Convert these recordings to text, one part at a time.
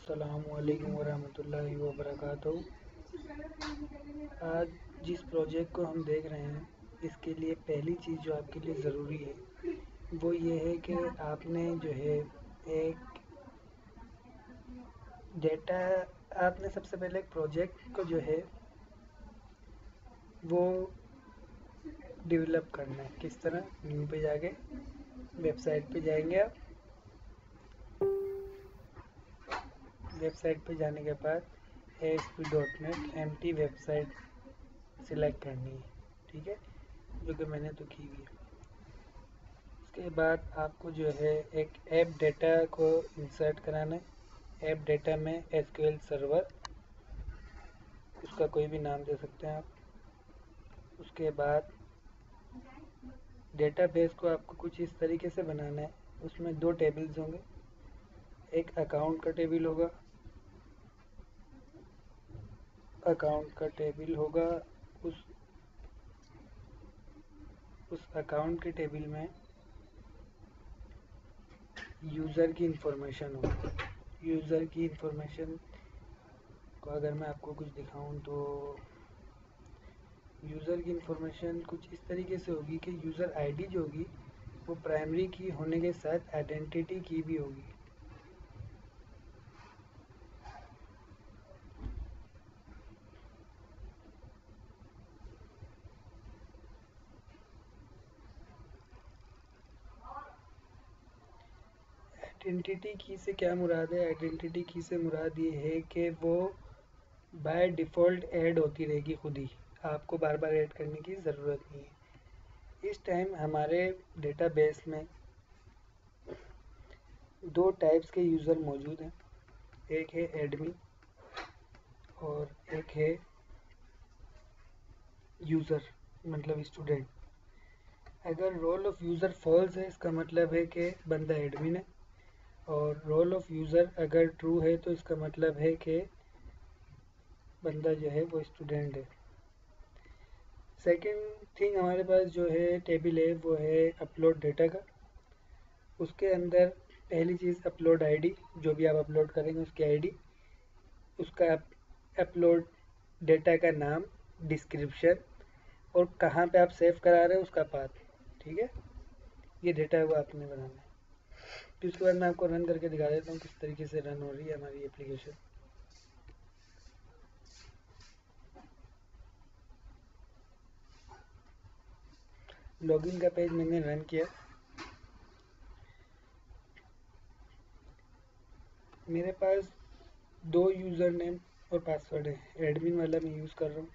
अस्सलामुअलैकुम वरहमतुल्लाहि वबरकातुहू। आज जिस प्रोजेक्ट को हम देख रहे हैं, इसके लिए पहली चीज़ जो आपके लिए ज़रूरी है वो ये है कि आपने जो है एक डेटा आपने सबसे पहले एक प्रोजेक्ट को जो है वो डेवलप करना है। किस तरह? न्यू पे जाके वेबसाइट पे जाएंगे आप। वेबसाइट पे जाने के बाद ASP.NET एम्प्टी वेबसाइट सिलेक्ट करनी है, ठीक है, जो कि मैंने तो की हुई है। उसके बाद आपको जो है एक ऐप डेटा को इंसर्ट कराना है। ऐप डेटा में SQL सर्वर, उसका कोई भी नाम दे सकते हैं आप। उसके बाद डेटाबेस को आपको कुछ इस तरीके से बनाना है। उसमें दो टेबल्स होंगे, एक अकाउंट का टेबल होगा, उस अकाउंट के टेबल में यूज़र की इंफॉर्मेशन होगी। यूज़र की इंफॉर्मेशन को अगर मैं आपको कुछ दिखाऊं तो यूज़र की इंफॉर्मेशन कुछ इस तरीके से होगी कि यूज़र आईडी जो होगी वो प्राइमरी की होने के साथ आइडेंटिटी की भी होगी। आइडेंटिटी की से क्या मुराद है? आइडेंटिटी की से मुराद ये है कि वो बाय डिफ़ॉल्ट ऐड होती रहेगी खुद ही, आपको बार बार ऐड करने की ज़रूरत नहीं है। इस टाइम हमारे डेटाबेस में दो टाइप्स के यूज़र मौजूद हैं, एक है एडमिन और एक है यूज़र, मतलब स्टूडेंट। अगर रोल ऑफ यूज़र फॉल्स है, इसका मतलब है कि बंदा एडमिन है, और रोल ऑफ यूज़र अगर ट्रू है तो इसका मतलब है कि बंदा जो है वो स्टूडेंट है। सेकंड थिंग हमारे पास जो है टेबल है वो है अपलोड डेटा का। उसके अंदर पहली चीज़ अपलोड आईडी, जो भी आप अपलोड करेंगे उसकी आईडी, उसका अपलोड डेटा का नाम, डिस्क्रिप्शन और कहाँ पे आप सेव करा रहे हैं उसका पाथ, ठीक है। ये डेटा है वो आपने बनाना है। फिर उसके बाद मैं आपको रन करके दिखा देता हूँ किस तरीके से रन हो रही है हमारी एप्लीकेशन। लॉगिन का पेज मैंने रन किया। मेरे पास दो यूज़र नेम और पासवर्ड है। एडमिन वाला मैं यूज़ कर रहा हूँ।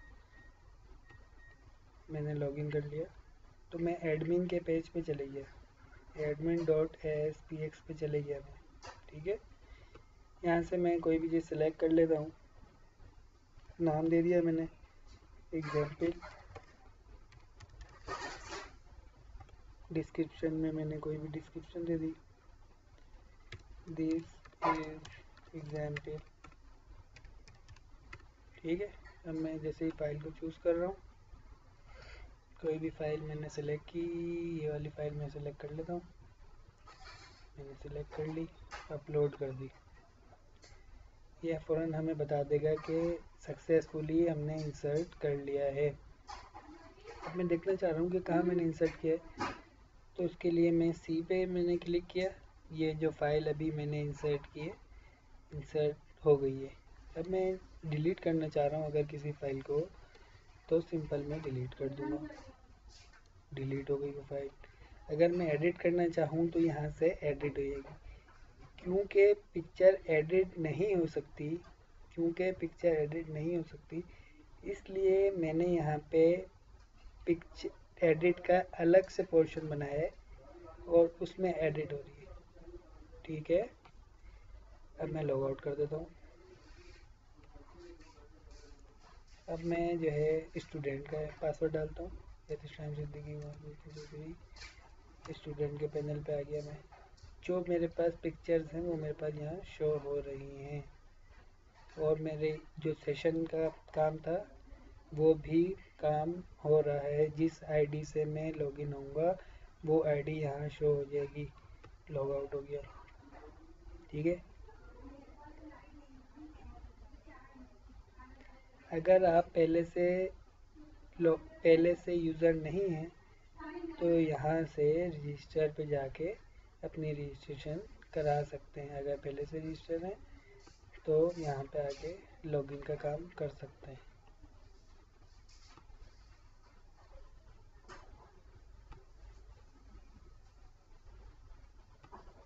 मैंने लॉगिन कर लिया तो मैं एडमिन के पेज पे चले गया, admin.aspx पे चले गया मैं, ठीक है। यहाँ से मैं कोई भी चीज़ सेलेक्ट कर लेता हूँ। नाम दे दिया मैंने, एग्जाम्पल। डिस्क्रिप्शन में मैंने कोई भी डिस्क्रिप्शन दे दी, दिस इज एग्जाम्पल, ठीक है। अब मैं जैसे ही फाइल को चूज़ कर रहा हूँ, कोई भी फाइल मैंने सेलेक्ट की, ये वाली फाइल मैं सेलेक्ट कर लेता हूँ। मैंने सेलेक्ट कर ली, अपलोड कर दी। यह फ़ौरन हमें बता देगा कि सक्सेसफुली हमने इंसर्ट कर लिया है। अब मैं देखना चाह रहा हूँ कि कहाँ मैंने इंसर्ट किया है, तो उसके लिए मैं सी पे मैंने क्लिक किया। ये जो फाइल अभी मैंने इंसर्ट की है, इंसर्ट हो गई है। अब मैं डिलीट करना चाह रहा हूँ अगर किसी फाइल को, तो सिंपल मैं डिलीट कर दूँगा, डिलीट हो गई वो फाइल। अगर मैं एडिट करना चाहूँ तो यहाँ से एडिट हो जाएगी। क्योंकि पिक्चर एडिट नहीं हो सकती, इसलिए मैंने यहाँ पे पिक्चर एडिट का अलग से पोर्शन बनाया है और उसमें एडिट हो रही है, ठीक है। अब मैं लॉग आउट कर देता हूँ। अब मैं जो है स्टूडेंट का पासवर्ड डालता हूँ, स्टूडेंट के पैनल पे आ गया मैं। जो मेरे पास पिक्चर्स हैं वो मेरे पास यहाँ शो हो रही हैं, और मेरे जो सेशन का काम था वो भी काम हो रहा है। जिस आईडी से मैं लॉगिन होऊंगा वो आईडी यहाँ शो हो जाएगी। लॉग आउट हो गया, ठीक है। अगर आप पहले से यूज़र नहीं हैं तो यहाँ से रजिस्टर पे जाके अपनी रजिस्ट्रेशन करा सकते हैं। अगर पहले से रजिस्टर हैं तो यहाँ पे आके लॉगिन का काम कर सकते हैं।